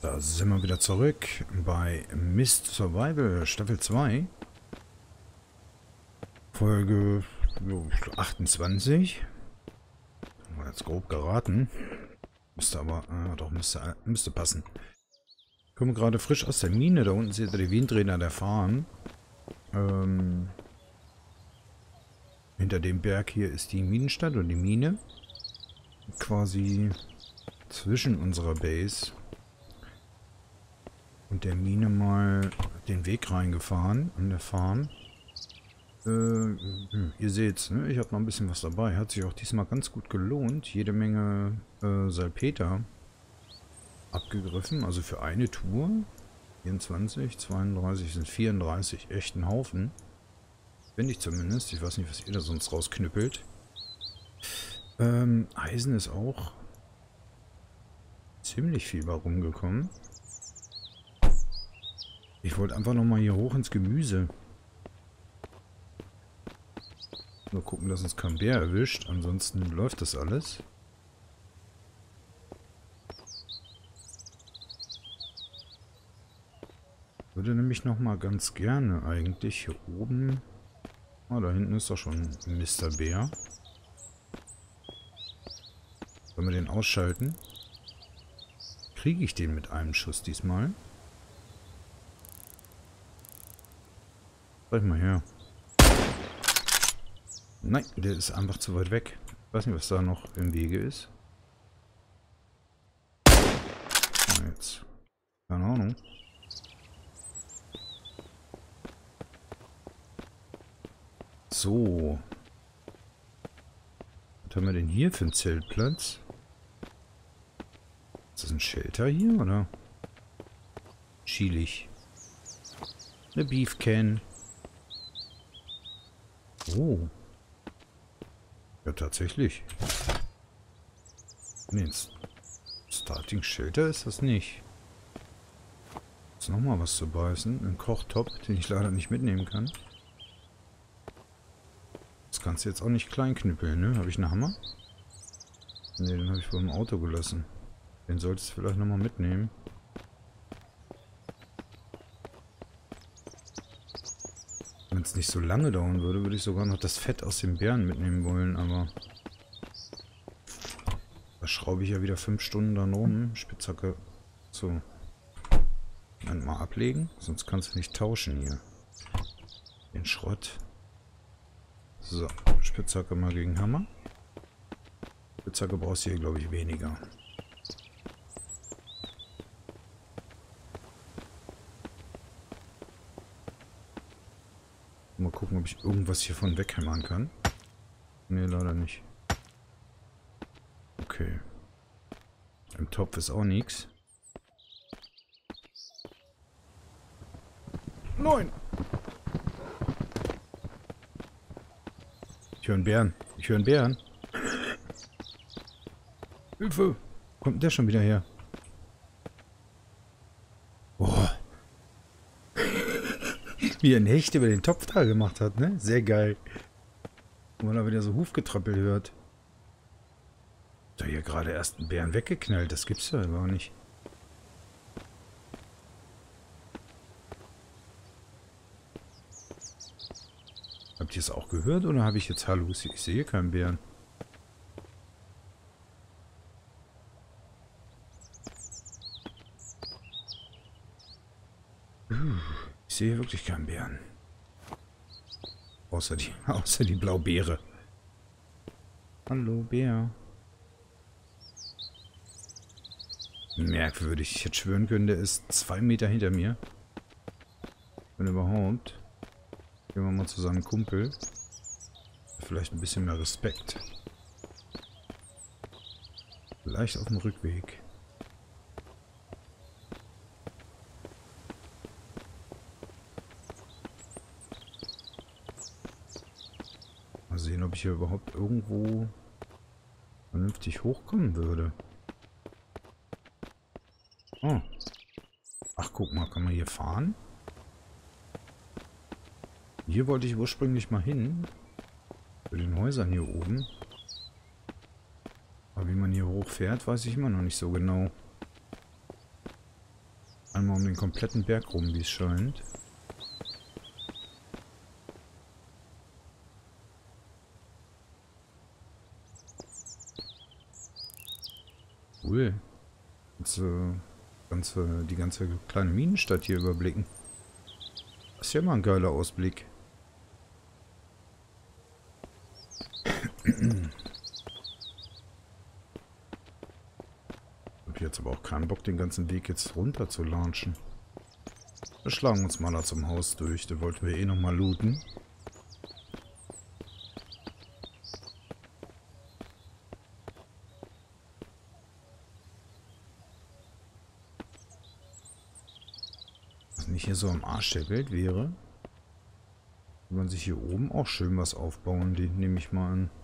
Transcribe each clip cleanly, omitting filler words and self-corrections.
Da sind wir wieder zurück bei Myst Survival Staffel 2. Folge 28. Mal jetzt grob geraten. Müsste aber, doch, müsste passen. Ich komme gerade frisch aus der Mine. Da unten seht ihr die Windräder der Farm. Hinter dem Berg hier ist die Minenstadt und die Mine. Quasi zwischen unserer Base und der Mine mal den Weg reingefahren an der Farm. Ihr seht's, ne? Ich habe noch ein bisschen was dabei. Hat sich auch diesmal ganz gut gelohnt. Jede Menge Salpeter abgegriffen. Also für eine Tour. 24, 32 sind 34. Echt ein Haufen. Finde ich zumindest. Ich weiß nicht, was ihr da sonst rausknüppelt. Eisen ist auch ziemlich viel bei rumgekommen. Ich wollte einfach nochmal hier hoch ins Gemüse. Nur gucken, dass uns kein Bär erwischt. Ansonsten läuft das alles. Würde nämlich nochmal ganz gerne eigentlich hier oben... Ah, da hinten ist doch schon Mr. Bär. Sollen wir den ausschalten? Kriege ich den mit einem Schuss diesmal? Zeig mal her. Nein, der ist einfach zu weit weg. Ich weiß nicht, was da noch im Wege ist. Jetzt. Keine Ahnung. So. Was haben wir denn hier für einen Zeltplatz? Ist das ein Shelter hier, oder? Chillig. Eine Beefcan. Oh. Ja, tatsächlich. Nee, Starting Shelter ist das nicht. Ist nochmal was zu beißen. Ein Kochtopf, den ich leider nicht mitnehmen kann. Das kannst du jetzt auch nicht klein knüppeln, ne? Habe ich einen Hammer? Ne, den habe ich wohl im Auto gelassen. Den solltest du vielleicht nochmal mitnehmen. Wenn es nicht so lange dauern würde, würde ich sogar noch das Fett aus dem Bären mitnehmen wollen, aber... Da schraube ich ja wieder 5 Stunden dann rum. Spitzhacke. So. Moment mal ablegen, sonst kannst du nicht tauschen hier. Den Schrott. So, Spitzhacke mal gegen Hammer. Spitzhacke brauchst du hier, glaube ich, weniger. Mal gucken, ob ich irgendwas hiervon weghämmern kann. Ne, leider nicht. Okay. Im Topf ist auch nichts. Nein! Ich höre einen Bären. Ich höre einen Bären. Hilfe! Kommt der schon wieder her? Boah. Wie er Hecht über den Topf da gemacht hat, ne? Sehr geil. Wenn man da wieder so Hufgetrappel hört. Da hier gerade erst einen Bären weggeknallt. Das gibt's ja aber nicht. Habt ihr es auch gehört oder habe ich jetzt Halluzi? Ich sehe keinen Bären. Ich sehe wirklich keinen Bären. Außer die Blaubeere. Hallo, Bär. Merkwürdig. Ich hätte schwören können, der ist 2 Meter hinter mir. Wenn überhaupt. Gehen wir mal zu seinem Kumpel. Vielleicht ein bisschen mehr Respekt. Vielleicht auf dem Rückweg. Mal sehen, ob ich hier überhaupt irgendwo vernünftig hochkommen würde. Oh. Ach, guck mal, kann man hier fahren? Hier wollte ich ursprünglich mal hin. Zu den Häusern hier oben. Aber wie man hier hochfährt, weiß ich immer noch nicht so genau. Einmal um den kompletten Berg rum, wie es scheint. Cool. Jetzt, die ganze kleine Minenstadt hier überblicken. Das ist ja mal ein geiler Ausblick. Ich habe jetzt aber auch keinen Bock, den ganzen Weg jetzt runter zu launchen. Wir schlagen uns mal da zum Haus durch. Da wollten wir eh nochmal looten. Was nicht hier so am Arsch der Welt wäre, wenn man sich hier oben auch schön was aufbauen, die nehme ich mal an.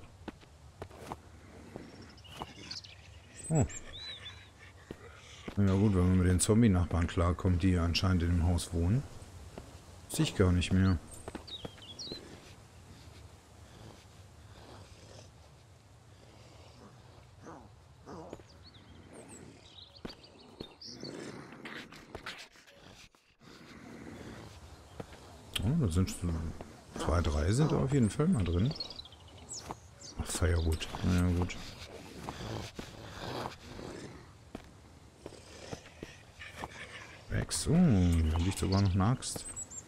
Oh. Ja gut, wenn man mit den Zombie-Nachbarn klarkommt, die hier anscheinend in dem Haus wohnen. Sehe ich gar nicht mehr. Oh, da sind so 2, 3 sind da auf jeden Fall mal drin. Ach, Firewood. Naja, gut. Rex. Oh, da liegt sogar noch eine Axt.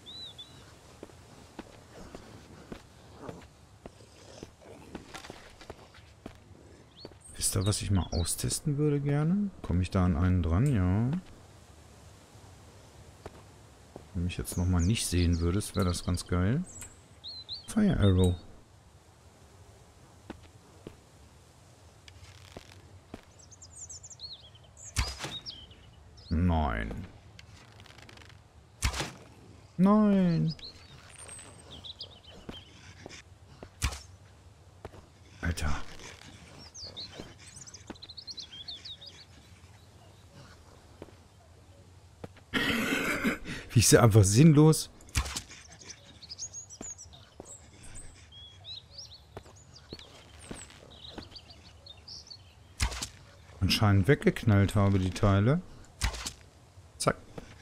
Wisst ihr, was ich mal austesten würde gerne? Komme ich da an einen dran? Ja. Wenn mich jetzt nochmal nicht sehen würdest, wäre das ganz geil. Fire Arrow. Nein. Nein. Alter. Wie ist der einfach sinnlos? Anscheinend weggeknallt habe, die Teile. Zack.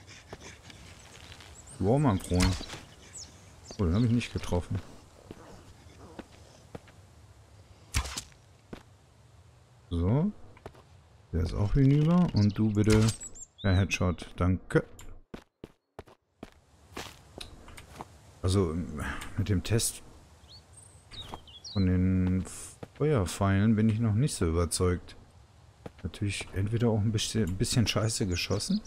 Wow, mein Freund. Oh, den habe ich nicht getroffen. So. Der ist auch hinüber. Und du bitte. Ja, Headshot. Danke. Also, mit dem Test von den Feuerpfeilen bin ich noch nicht so überzeugt. Natürlich entweder auch ein bisschen scheiße geschossen.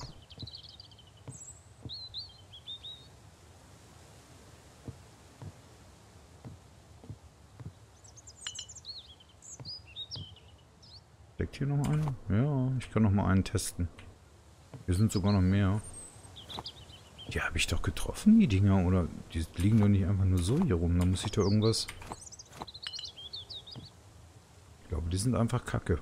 Steckt hier noch einer? Ja, ich kann noch mal einen testen. Hier sind sogar noch mehr. Die habe ich doch getroffen, die Dinger. Oder die liegen doch nicht einfach nur so hier rum. Da muss ich doch irgendwas... Ich glaube, die sind einfach kacke.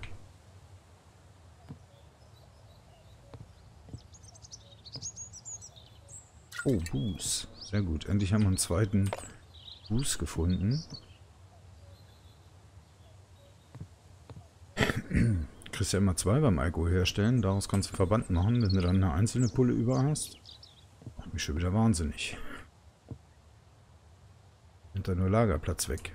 Oh, Buß. Sehr gut. Endlich haben wir einen zweiten Buß gefunden. Kriegst ja immer 2 beim Alkohol herstellen. Daraus kannst du Verband machen, wenn du dann eine einzelne Pulle über hast. Macht mich schon wieder wahnsinnig. Nimmt da nur Lagerplatz weg.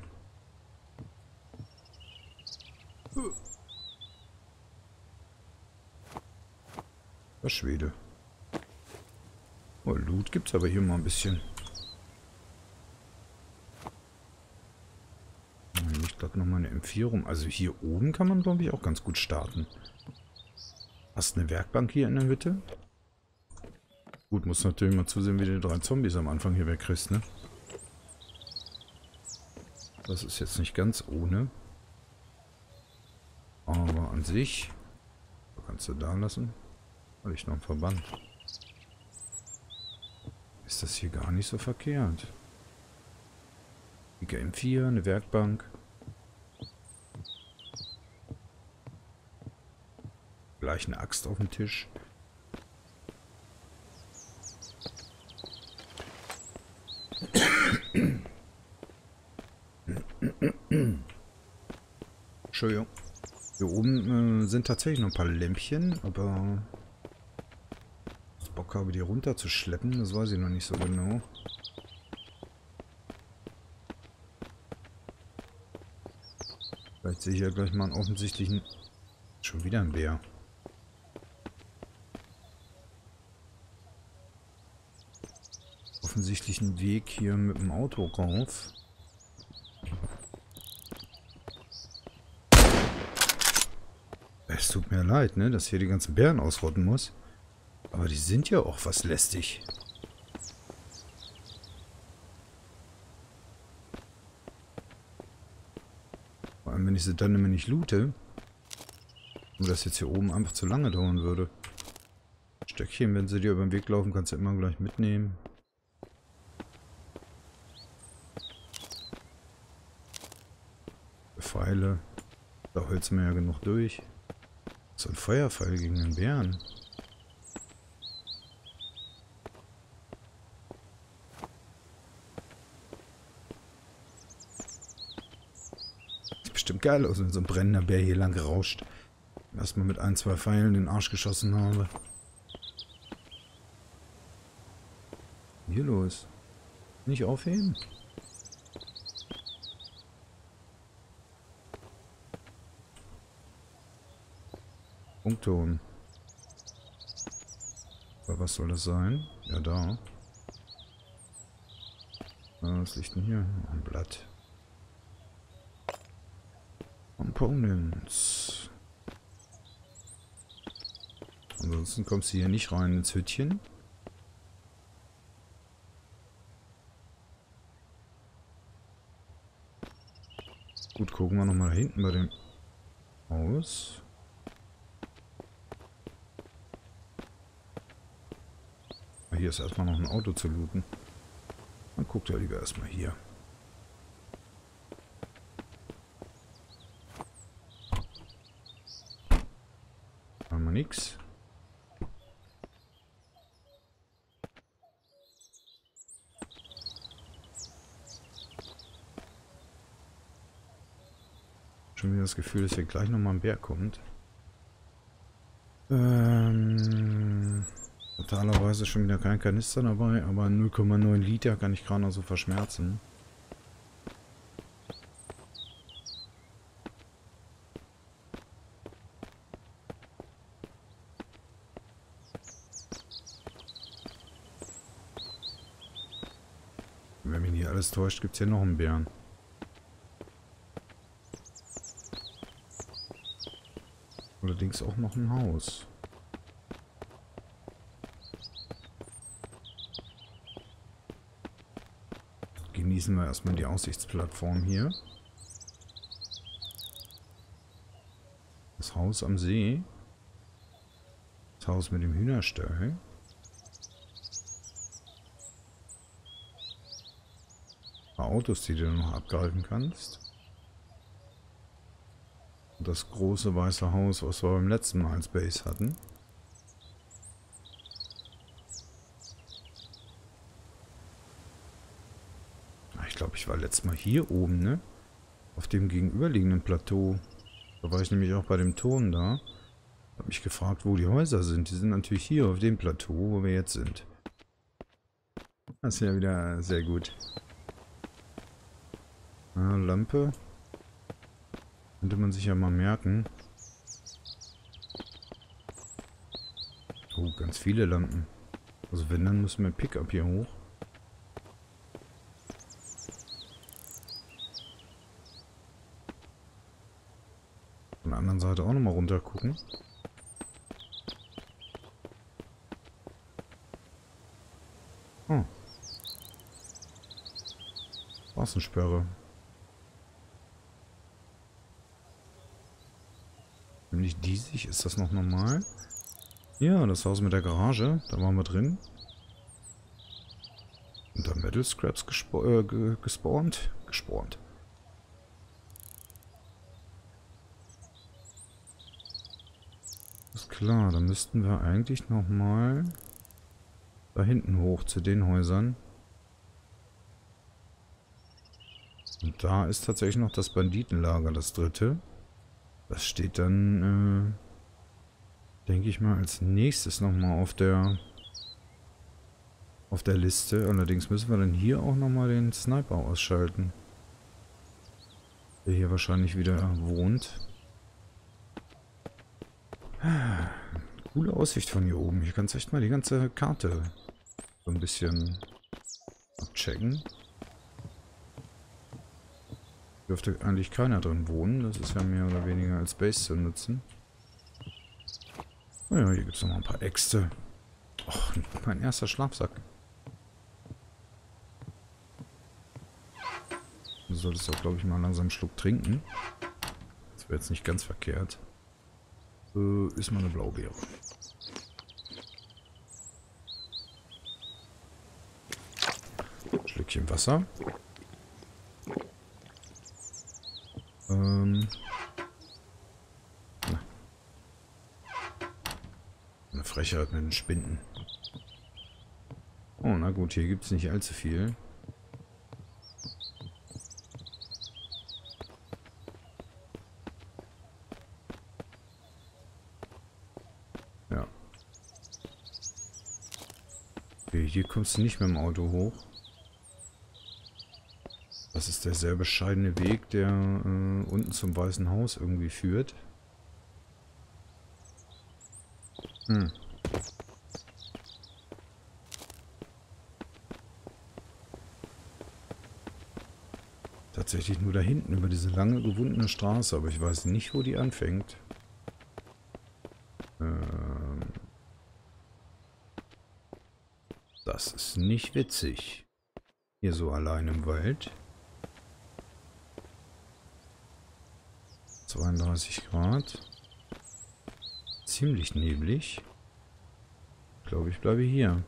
Das Schwede. Oh, Loot gibt's aber hier mal ein bisschen. Ich glaube nochmal eine M4 rum. Also hier oben kann man, glaube ich, auch ganz gut starten. Hast eine Werkbank hier in der Hütte? Gut, muss natürlich mal zusehen, wie du die 3 Zombies am Anfang hier wegkriegst, ne? Das ist jetzt nicht ganz ohne. Aber an sich kannst du da lassen. Habe ich noch einen Verband. Ist das hier gar nicht so verkehrt. Die M4, eine Werkbank. Gleich eine Axt auf dem Tisch. Entschuldigung. Hier oben sind tatsächlich noch ein paar Lämpchen, aber Bock habe, die runterzuschleppen, das weiß ich noch nicht so genau. Vielleicht sehe ich ja gleich mal einen offensichtlichen... Schon wieder ein Bär. Offensichtlichen Weg hier mit dem Auto rauf. Es tut mir leid, ne, dass ich hier die ganzen Bären ausrotten muss. Aber die sind ja auch was lästig. Vor allem, wenn ich sie dann immer nicht loote. Und das jetzt hier oben einfach zu lange dauern würde. Stöckchen, wenn sie dir über den Weg laufen, kannst du immer gleich mitnehmen. Pfeile. Da holzen wir ja genug durch. So ein Feuerpfeil gegen den Bären. Sieht bestimmt geil aus, wenn so ein brennender Bär hier lang rauscht. Erstmal mit ein, zwei Pfeilen in den Arsch geschossen habe. Hier los. Nicht aufheben. Funkton. Aber was soll das sein? Ja, da. Was liegt denn hier? Ein Blatt. Components. Ansonsten kommst du hier nicht rein ins Hütchen. Gut, gucken wir nochmal da hinten bei dem Haus. Hier ist erstmal noch ein Auto zu looten. Dann guckt er lieber erstmal hier. Haben wir nix. Schon wieder das Gefühl, dass hier gleich nochmal ein Bär kommt. Totalerweise schon wieder kein Kanister dabei, aber 0,9 Liter kann ich gerade noch so verschmerzen. Wenn mich nicht alles täuscht, gibt es hier noch einen Bären. Allerdings auch noch ein Haus. Genießen wir erstmal die Aussichtsplattform hier. Das Haus am See. Das Haus mit dem Hühnerstall. Ein paar Autos, die du noch abgreifen kannst. Und das große weiße Haus, was wir beim letzten Mal als Base hatten. Ich glaube, ich war letztes Mal hier oben, ne? Auf dem gegenüberliegenden Plateau. Da war ich nämlich auch bei dem Turm da. Habe mich gefragt, wo die Häuser sind. Die sind natürlich hier auf dem Plateau, wo wir jetzt sind. Das ist ja wieder sehr gut. Ah, Lampe. Könnte man sich ja mal merken. Oh, ganz viele Lampen. Also wenn, dann müssen wir Pickup hier hoch. Von der anderen Seite auch nochmal runter gucken. Oh. Straßensperre. Nämlich diesig, ist das noch normal? Ja, das Haus mit der Garage, da waren wir drin. Und da Metal Scraps gespawnt. Ist klar, dann müssten wir eigentlich nochmal da hinten hoch zu den Häusern. Und da ist tatsächlich noch das Banditenlager, das dritte. Das steht dann, denke ich mal, als nächstes nochmal auf der auf der Liste. Allerdings müssen wir dann hier auch nochmal den Sniper ausschalten. Der hier wahrscheinlich wieder wohnt. Coole Aussicht von hier oben. Ich kann echt mal die ganze Karte so ein bisschen abchecken. Dürfte eigentlich keiner drin wohnen. Das ist ja mehr oder weniger als Base zu nutzen. Oh ja, hier gibt es noch mal ein paar Äxte. Och, mein erster Schlafsack. Du solltest auch, glaube ich, mal langsam einen Schluck trinken. Das wäre jetzt nicht ganz verkehrt. Ist mal eine Blaubeere. Schlückchen Wasser. Na. Eine Frechheit mit den Spinden. Oh, na gut, hier gibt es nicht allzu viel. Ja. Okay, hier kommst du nicht mit dem Auto hoch. Das ist der sehr bescheidene Weg, der unten zum Weißen Haus irgendwie führt. Hm. Tatsächlich nur da hinten über diese lange gewundene Straße, aber ich weiß nicht, wo die anfängt. Das ist nicht witzig. Hier so allein im Wald. 32 Grad. Ziemlich neblig. Ich glaube, ich bleibe hier.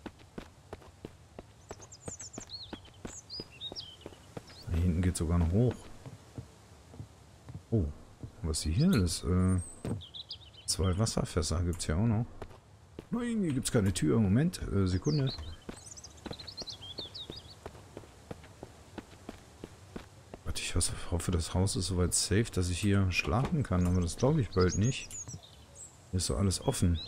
Da hinten geht sogar noch hoch. Oh, was ist hier alles? 2 Wasserfässer gibt es ja auch noch. Nein, hier gibt es keine Tür. Moment, Sekunde. Ich hoffe, das Haus ist soweit safe, dass ich hier schlafen kann, aber das glaube ich bald nicht. Hier ist so alles offen.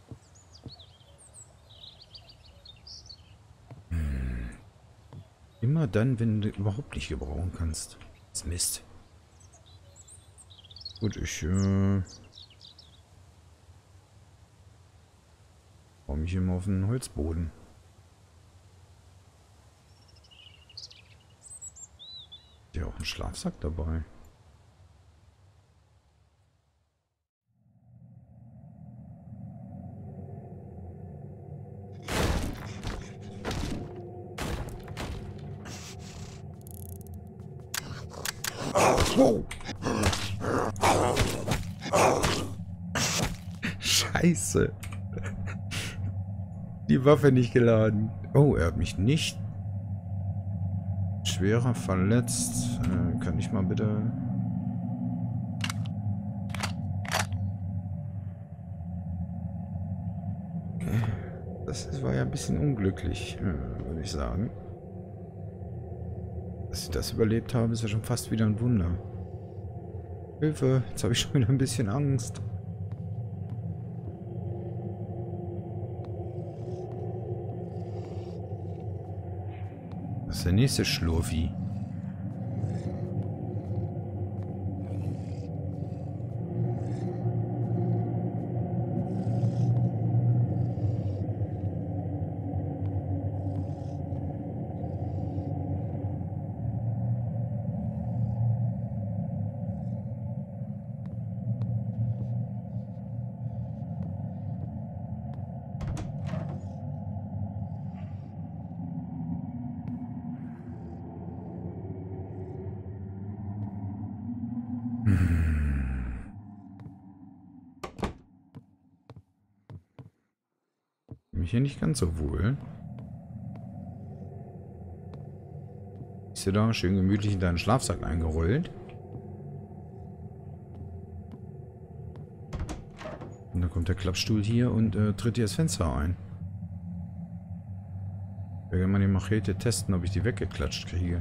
Immer dann, wenn du überhaupt nicht gebrauchen kannst. Das ist Mist. Gut, ich baue mich immer auf den Holzboden. Ja, auch ein Schlafsack dabei. Wow. Scheiße. Die Waffe nicht geladen. Oh, er hat mich nicht schwerer verletzt. Kann ich mal bitte... Das war ja ein bisschen unglücklich, würde ich sagen. Dass ich das überlebt habe, ist ja schon fast wieder ein Wunder. Hilfe, jetzt habe ich schon wieder ein bisschen Angst. Das ist der nächste Schlurfi. Mich hier nicht ganz so wohl. Ist du da schön gemütlich in deinen Schlafsack eingerollt? Und dann kommt der Klappstuhl hier und tritt dir das Fenster ein. Ich werde mal die Machete testen, ob ich die weggeklatscht kriege.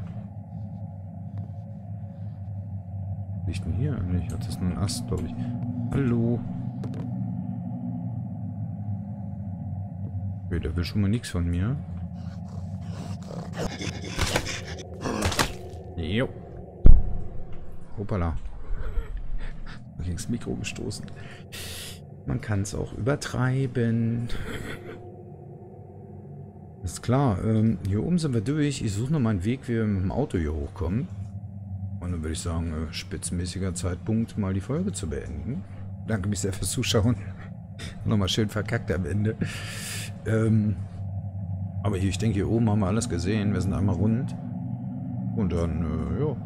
Liegt denn hier eigentlich? Das ist nur ein Ast, glaube ich. Hallo. Okay, der will schon mal nichts von mir. Jo. Hoppala. Gegen das Mikro gestoßen. Man kann es auch übertreiben. Ist klar. Hier oben sind wir durch. Ich suche noch mal einen Weg, wie wir mit dem Auto hier hochkommen. Und dann würde ich sagen, spitzenmäßiger Zeitpunkt, mal die Folge zu beenden. Danke mich sehr fürs Zuschauen. Nochmal schön verkackt am Ende. Aber hier, ich denke, hier oben haben wir alles gesehen. Wir sind einmal rund. Und dann, ja.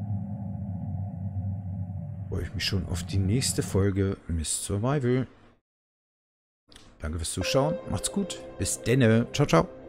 Freue ich mich schon auf die nächste Folge Miss Survival. Danke fürs Zuschauen. Macht's gut. Bis denne. Ciao, ciao.